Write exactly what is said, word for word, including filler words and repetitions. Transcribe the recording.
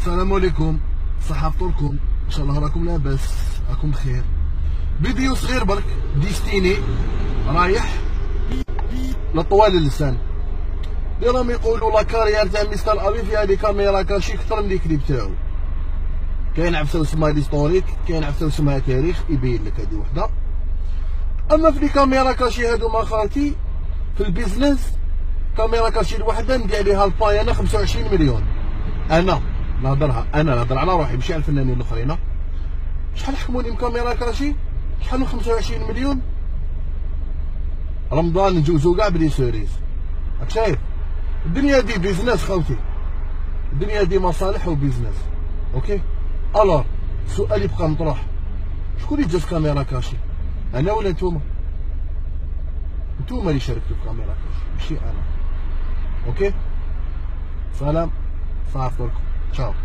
السلام عليكم، صحة فطوركم، ان شاء الله راكم لاباس، راكم بخير. فيديو صغير برك ديستيني رايح لطوال اللسان اللي راهم يقولوا لا كارير تاع مستر ابي فيها دي كاميرا كاشي كثر من الكليب تاعو. كاين عفسه اسمها ليستوريك، كاين عفسه اسمها تاريخ يبين لك هذه وحده. اما في لي كاميرا كاشي هادو ما خالتي في البيزنس كاميرا كاشي الوحده ندير عليها الباي انا خمسة وعشرين مليون. انا نهضرها انا نهضر على روحي ماشي على الفنانين الاخرين. شحال حكموني بكاميرا كاشي؟ شحال من خمسة وعشرين مليون؟ رمضان نجوزو كاع بلي سوريز. راك شايف؟ الدنيا دي بيزنس خوتي، الدنيا دي مصالح وبيزنس. اوكي؟ الور السؤال يبقى مطروح، شكون اللي جا في كاميرا كاشي؟ انا ولا نتوما؟ نتوما اللي شاركتوا في كاميرا كاشي ماشي انا. اوكي؟ سلام، صافي فطوركم، تشاو.